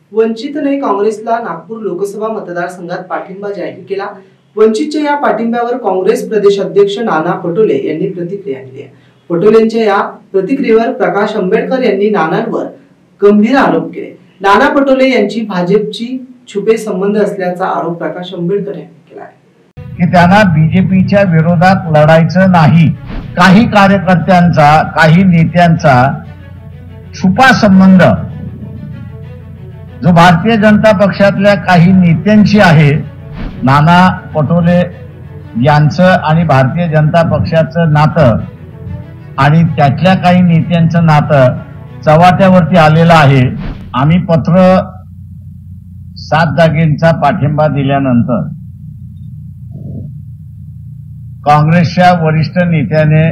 वंचितने काँग्रेसला नागपूर लोकसभा मतदारसंघात पाठिंबा जाहीर केला। वंचितच्या या पाठिंब्यावर काँग्रेस प्रदेश अध्यक्ष नाना पटोले यांनी प्रतिक्रिया दिली आहे। पटोलेंच्या या प्रतिक्रियेवर प्रकाश आंबेडकर यांनी नानांवर गंभीर आरोप केले। नाना पटोले यांची भाजपची छुपे संबंध असल्याचा आरोप प्रकाश आंबेडकर यांनी केला आहे की त्यांना बीजेपीच्या विरोधात लढायचं नाही। काही कार्यकर्त्यांचा, काही नेत्यांचा छुपा संबंध जो भारतीय जनता पक्षातल्या काही नेत्यांची आहे, नाना पटोले यांचं आणि भारतीय जनता पक्षाचं नातं आणि त्यातल्या काही नेत्यांचं नातं चव्हाट्यावरती आलेलं आहे। आम्ही पत्र 7 जागेंचा पाठिंबा दिल्यानंतर काँग्रेसच्या वरिष्ठ नेत्याने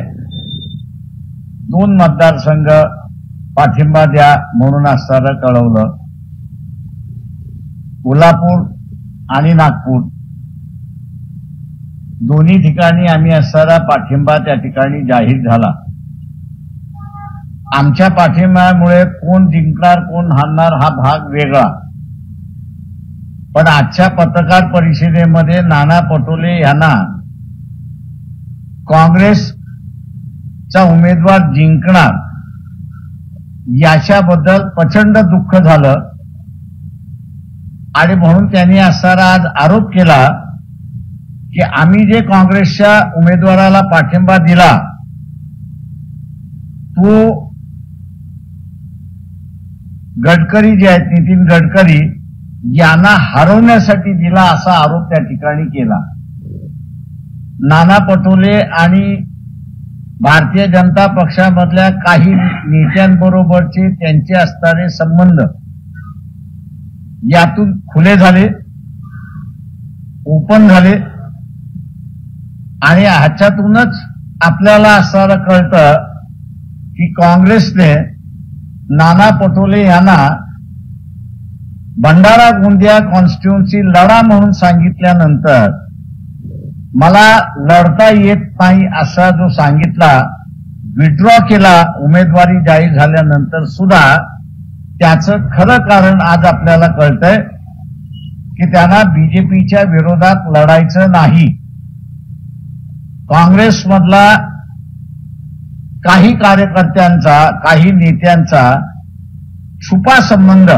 2 मतदारसंघ पाठिंबा द्या म्हणून असणारं कळवलं। कोल्हापूर आणि नागपूर दोन्ही ठिकाणी आम्ही असणारा पाठिंबा त्या ठिकाणी जाहीर झाला। आमच्या पाठिंब्यामुळे कोण जिंकणार कोण हारणार हा भाग वेगळा, पण आजच्या पत्रकार परिषदेमध्ये नाना पटोले यांना काँग्रेसचा उमेदवार जिंकणार याच्याबद्दल प्रचंड दुःख झालं आणि म्हणून त्यांनी असणारा आज आरोप केला की आम्ही जे काँग्रेसच्या उमेदवाराला पाठिंबा दिला तो गडकरी जे आहेत, नितीन गडकरी यांना हरवण्यासाठी दिला असा आरोप त्या ठिकाणी केला। नाना पटोले आणि भारतीय जनता पक्षामधल्या काही नेत्यांबरोबरचे त्यांचे असणारे संबंध यातून खुले झाले, ओपन झाले आणि ह्याच्यातूनच आपल्याला असं कळतं की काँग्रेसने नाना पटोले यांना भंडारा गोंदिया कॉन्स्टिट्युएन्सी लढा म्हणून सांगितल्यानंतर मला लढता येत नाही असा जो सांगितला, विड्रॉ केला उमेदवारी जाहीर झाल्यानंतर सुद्धा त्याचं खरं कारण आज आपल्याला कळतंय की त्यांना बीजेपीच्या विरोधात लढायचं नाही। काँग्रेसमधला काही कार्यकर्त्यांचा, काही नेत्यांचा छुपा संबंध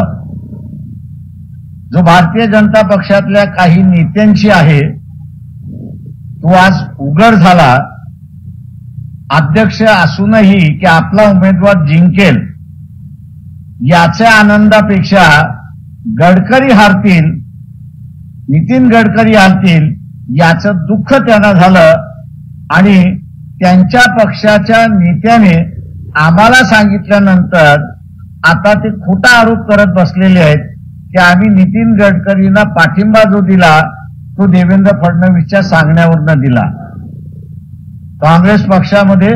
जो भारतीय जनता पक्षातल्या काही नेत्यांची आहे तो आज उघड झाला। अध्यक्ष असूनही की आपला उमेदवार जिंकेल याच्या आनंदापेक्षा गडकरी हारतील, नितीन गडकरी हारतील याचं दुःख त्यांना झालं आणि त्यांच्या पक्षाच्या नेत्याने आम्हाला सांगितल्यानंतर आता ते खोटा आरोप करत बसलेले आहेत की आम्ही नितीन गडकरींना पाठिंबा जो दिला तो देवेंद्र फडणवीसच्या सांगण्यावरनं दिला। काँग्रेस पक्षामध्ये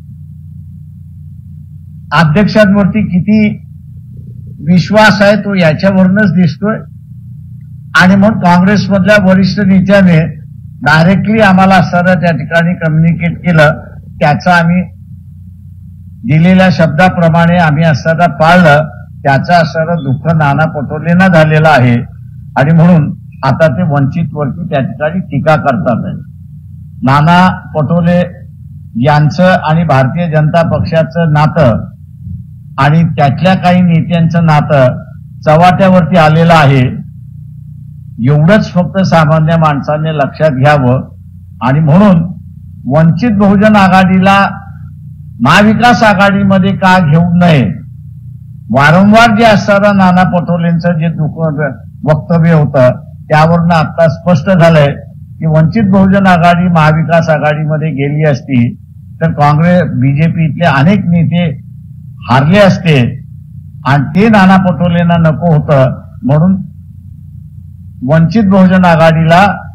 अध्यक्षांवरती किती विश्वास आहे तो याच्यावरूनच दिसतोय आणि म्हणून काँग्रेसमधल्या वरिष्ठ नेत्याने डायरेक्टली आम्हाला असणारा त्या ठिकाणी कम्युनिकेट केलं, त्याचा आम्ही दिलेल्या शब्दाप्रमाणे आम्ही असणारा पाळलं, त्याचा असणारं दुःख नाना पटोलेंना झालेलं आहे आणि म्हणून आता ते वंचितवरती त्या ठिकाणी टीका करतात आहे। नाना पटोले यांचं आणि भारतीय जनता पक्षाचं नातं आणि त्यातल्या काही नेत्यांचं नातं चव्हाट्यावरती आलेलं आहे, एवढंच फक्त सामान्य माणसाने लक्षात घ्यावं आणि म्हणून वंचित बहुजन आघाडीला महाविकास आघाडीमध्ये का घेऊ नये, वारंवार जे असणारं नाना पटोलेंचं जे वक्तव्य होतं त्यावरनं आता स्पष्ट झालंय की वंचित बहुजन आघाडी महाविकास आघाडीमध्ये गेली असती तर काँग्रेस बीजेपीतले अनेक नेते हारले असते आणि ते नाना पटोलेंना नको होतं, म्हणून वंचित बहुजन आघाडीला